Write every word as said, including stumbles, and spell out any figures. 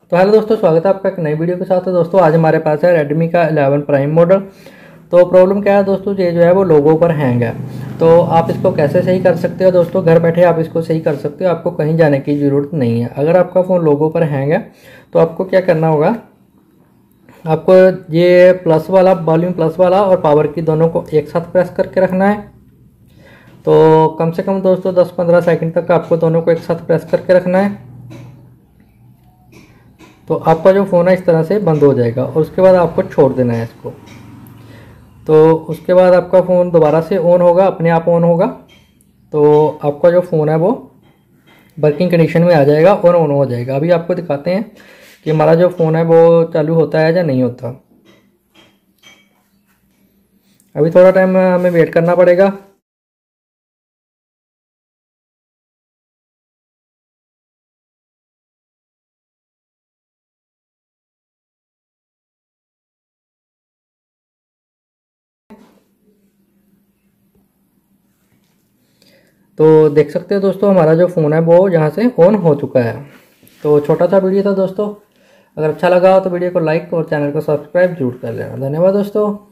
तो हेलो दोस्तों, स्वागत है आपका एक नई वीडियो के साथ। तो दोस्तों आज हमारे पास है रेडमी का इलेवन प्राइम मॉडल। तो प्रॉब्लम क्या है दोस्तों, ये जो है वो लोगो पर हैंग है। तो आप इसको कैसे सही कर सकते हो दोस्तों, घर बैठे आप इसको सही कर सकते हो, आपको कहीं जाने की ज़रूरत नहीं है। अगर आपका फ़ोन लोगो पर हैंग है तो आपको क्या करना होगा, आपको ये प्लस वाला वॉल्यूम प्लस वाला और पावर की दोनों को एक साथ प्रेस करके रखना है। तो कम से कम दोस्तों दस पंद्रह सेकंड तक आपको दोनों को एक साथ प्रेस करके रखना है। तो आपका जो फ़ोन है इस तरह से बंद हो जाएगा और उसके बाद आपको छोड़ देना है इसको। तो उसके बाद आपका फ़ोन दोबारा से ऑन होगा, अपने आप ऑन होगा। तो आपका जो फ़ोन है वो वर्किंग कंडीशन में आ जाएगा और ऑन हो जाएगा। अभी आपको दिखाते हैं कि हमारा जो फ़ोन है वो चालू होता है या नहीं होता। अभी थोड़ा टाइम हमें वेट करना पड़ेगा। तो देख सकते हो दोस्तों, हमारा जो फ़ोन है वो यहाँ से ऑन हो चुका है। तो छोटा सा वीडियो था दोस्तों, अगर अच्छा लगा हो तो वीडियो को लाइक और चैनल को सब्सक्राइब जरूर कर लेना। धन्यवाद दोस्तों।